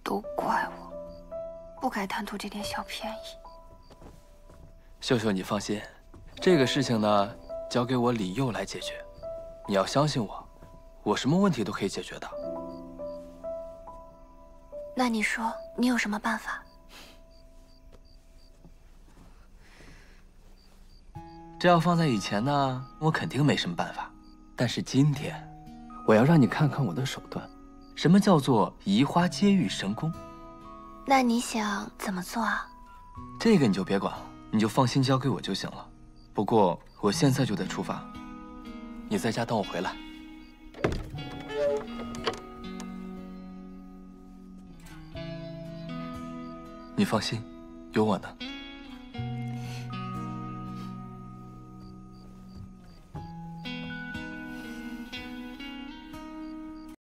都怪我，不该贪图这点小便宜。 秀秀，你放心，这个事情呢，交给我李佑来解决。你要相信我，我什么问题都可以解决的。 那你说，你有什么办法？ 这要放在以前呢，我肯定没什么办法。但是今天，我要让你看看我的手段，什么叫做移花接玉神功。 那你想怎么做啊？ 这个你就别管了，你就放心交给我就行了。不过我现在就得出发，你在家等我回来。你放心，有我呢。